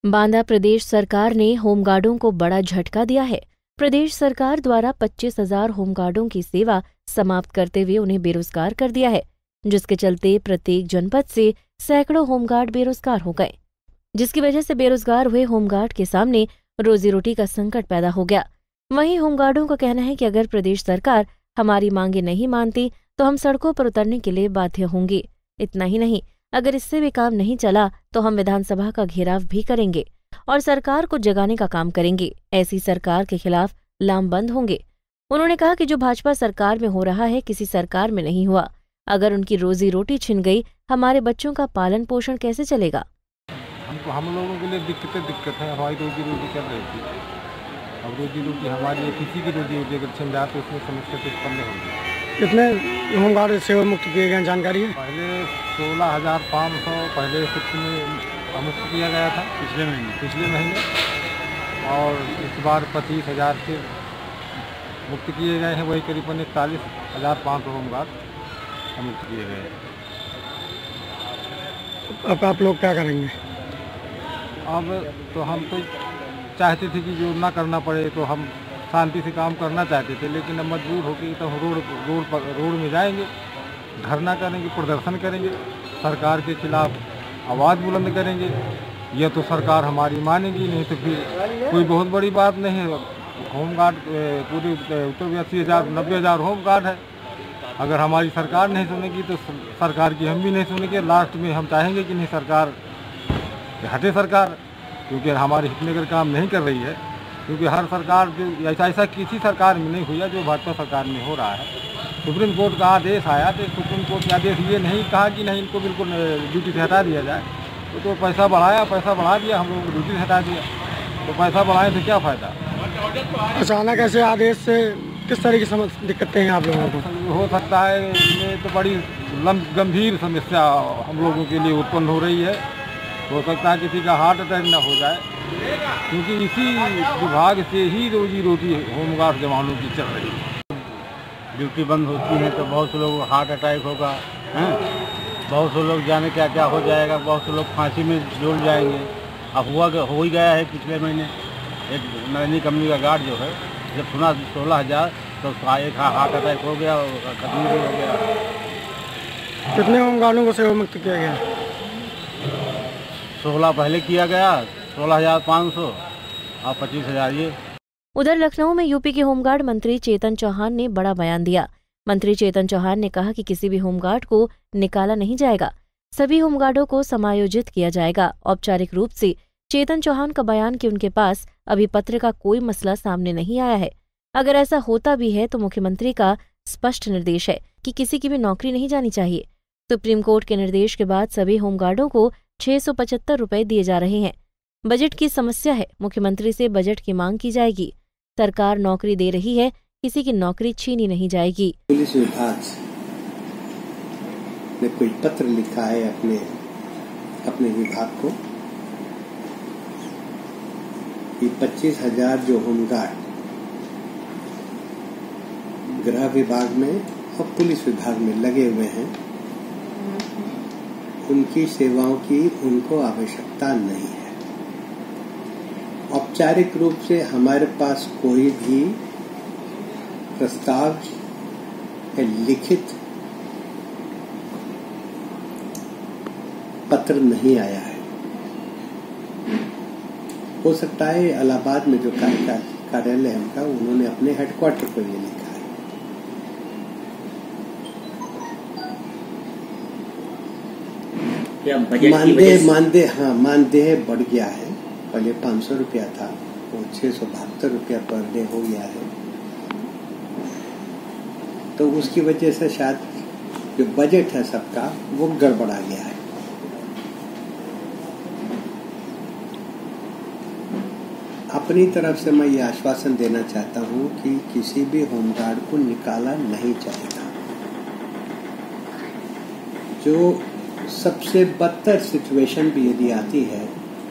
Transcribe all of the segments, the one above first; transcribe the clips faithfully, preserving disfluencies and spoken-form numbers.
बांदा प्रदेश सरकार ने होमगार्डों को बड़ा झटका दिया है। प्रदेश सरकार द्वारा पच्चीस हजार होमगार्डों की सेवा समाप्त करते हुए उन्हें बेरोजगार कर दिया है, जिसके चलते प्रत्येक जनपद से सैकड़ों होमगार्ड बेरोजगार हो गए, जिसकी वजह से बेरोजगार हुए होमगार्ड के सामने रोजी रोटी का संकट पैदा हो गया। वहीं होमगार्डों का कहना है कि अगर प्रदेश सरकार हमारी मांगे नहीं मानती तो हम सड़कों पर उतरने के लिए बाध्य होंगे। इतना ही नहीं, अगर इससे भी काम नहीं चला तो हम विधानसभा का घेराव भी करेंगे और सरकार को जगाने का काम करेंगे। ऐसी सरकार के खिलाफ लामबंद होंगे। उन्होंने कहा कि जो भाजपा सरकार में हो रहा है किसी सरकार में नहीं हुआ। अगर उनकी रोजी रोटी छिन गई, हमारे बच्चों का पालन पोषण कैसे चलेगा? हमको हम लोगों के लिए दिक्कतें दिक्कत है। हमारी रोजी रोटी चल रही थी, अब रोजी रोटी हमारी किसी की रोजी रोटी अगर छिन जाए तो उसमें समस्या तो उत्पन्न होगी। कितने होमगार्ड सेवा मुक्त किए गए जानकारी है? पहले सोलह हजार पाँच सौ पहले शिफ्ट में मुक्त किया गया था पिछले महीने पिछले महीने और इस बार पच्चीस हजार से मुक्त किए गए हैं। वही करीबन इकतालीस हजार पाँच सौ होमगार्ड मुक्त किए गए हैं। अब आप लोग क्या करेंगे? अब तो हम तो चाहते थे कि जो ना करना पड़े, तो हम शांति से काम करना चाहते थे, लेकिन अब मजबूर होकर तो हम रोड रोड पर रोड में जाएंगे, धरना करेंगे, प्रदर्शन करेंगे, सरकार के खिलाफ आवाज़ बुलंद करेंगे। यह तो सरकार हमारी मानेगी नहीं तो फिर कोई बहुत बड़ी बात नहीं है। होमगार्ड पूरे उत्तर में अस्सी हज़ार नब्बे हज़ार होमगार्ड है। अगर हमारी सरकार नहीं सुनेगी तो सरकार की हम भी नहीं सुनेंगे। लास्ट में हम चाहेंगे कि नहीं सरकार हटे सरकार, क्योंकि हमारे हित में अगर काम नहीं कर रही है, क्योंकि हर सरकार जो ऐसा ऐसा किसी सरकार में नहीं हुआ जो भाजपा सरकार में हो रहा है। सुप्रीम कोर्ट का आदेश आया तो सुप्रीम कोर्ट का आदेश ये नहीं कहा कि नहीं इनको बिल्कुल ड्यूटी से हटा दिया जाए, तो, तो पैसा बढ़ाया पैसा बढ़ा दिया, हम लोगों को ड्यूटी से हटा दिया, तो पैसा बढ़ाए तो क्या फ़ायदा। अचानक ऐसे आदेश से किस तरह की समस्या दिक्कतें हैं आप लोगों को? हो सकता है इसमें तो बड़ी गंभीर समस्या हम लोगों के लिए उत्पन्न हो रही है। हो सकता है किसी का हार्ट अटैक ना हो जाए, क्योंकि इसी विभाग से ही रोजी रोटी होमगार्ड जवानों की चल रही है। ड्यूटी बंद होती है तो बहुत से लोग हार्ट अटैक होगा, हैं? बहुत से लोग जाने क्या क्या हो जाएगा, बहुत से लोग फांसी में जुड़ जाएंगे। अब हुआ हो ही गया है। पिछले महीने एक नैनी कंपनी का गार्ड जो है, जब सुना सोलह हज़ार तो एक हार्ट अटैक हो गया और खत्म भी हो गया। कितने होमगार्डों को सेवा मुक्त किया गया? सोलह पहले किया गया, सोलह हजार पाँच सौ और पच्चीस हजार ये। उधर लखनऊ में यूपी के होमगार्ड मंत्री चेतन चौहान ने बड़ा बयान दिया। मंत्री चेतन चौहान ने कहा कि किसी भी होमगार्ड को निकाला नहीं जाएगा, सभी होमगार्डों को समायोजित किया जाएगा। औपचारिक रूप से चेतन चौहान का बयान कि उनके पास अभी पत्र का कोई मसला सामने नहीं आया है। अगर ऐसा होता भी है तो मुख्यमंत्री का स्पष्ट निर्देश है कि किसी की भी नौकरी नहीं जानी चाहिए। सुप्रीम कोर्ट के निर्देश के बाद सभी होमगार्डों को छह सौ पचहत्तर रुपए दिए जा रहे हैं। बजट की समस्या है, मुख्यमंत्री से बजट की मांग की जाएगी। सरकार नौकरी दे रही है, किसी की नौकरी छीनी नहीं जाएगी। पुलिस विभाग ने कोई पत्र लिखा है अपने अपने विभाग को कि पच्चीस हजार जो होमगार्ड गृह विभाग में और पुलिस विभाग में लगे हुए हैं, उनकी सेवाओं की उनको आवश्यकता नहीं है। औपचारिक रूप से हमारे पास कोई भी प्रस्ताव या लिखित पत्र नहीं आया है। हो सकता है इलाहाबाद में जो कार्यालय है उनका, उन्होंने अपने हेडक्वार्टर पर ये लिखा है। मानदेय मानदेय हाँ मानदेय बढ़ गया है। पहले पाँच सौ रुपया था, वो छह सौ बहत्तर रुपया पर डे हो गया है। तो उसकी वजह से शायद जो बजट है सबका वो गड़बड़ा गया है। अपनी तरफ से मैं ये आश्वासन देना चाहता हूँ कि किसी भी होमगार्ड को निकाला नहीं जाएगा। जो सबसे बदतर सिचुएशन भी यदि आती है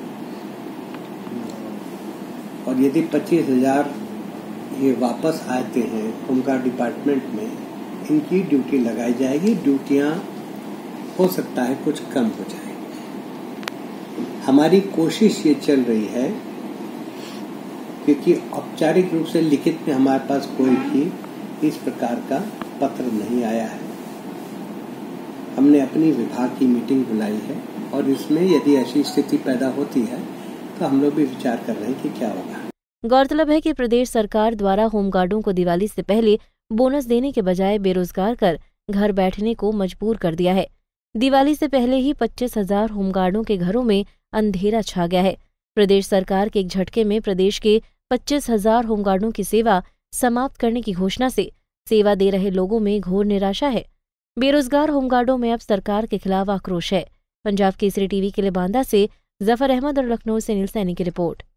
और यदि पच्चीस हजार ये वापस आते हैं होमगार्ड डिपार्टमेंट में, इनकी ड्यूटी लगाई जाएगी। ड्यूटियां हो सकता है कुछ कम हो जाएगी। हमारी कोशिश ये चल रही है, क्योंकि औपचारिक रूप से लिखित में हमारे पास कोई भी इस प्रकार का पत्र नहीं आया है। हमने अपनी विभाग की मीटिंग बुलाई है और इसमें यदि ऐसी स्थिति पैदा होती है तो हम लोग भी विचार कर रहे हैं कि क्या होगा। गौरतलब है कि प्रदेश सरकार द्वारा होमगार्डों को दिवाली से पहले बोनस देने के बजाय बेरोजगार कर घर बैठने को मजबूर कर दिया है। दिवाली से पहले ही पच्चीस हजार होमगार्डों के घरों में अंधेरा छा गया है। प्रदेश सरकार के एक झटके में प्रदेश के पच्चीस हजार होमगार्डों की सेवा समाप्त करने की घोषणा से सेवा दे रहे लोगों में घोर निराशा है। बेरोजगार होमगार्डों में अब सरकार के खिलाफ आक्रोश है। पंजाब केसरी टीवी के लिए बांदा से जफर अहमद और लखनऊ से नील सैनी की रिपोर्ट।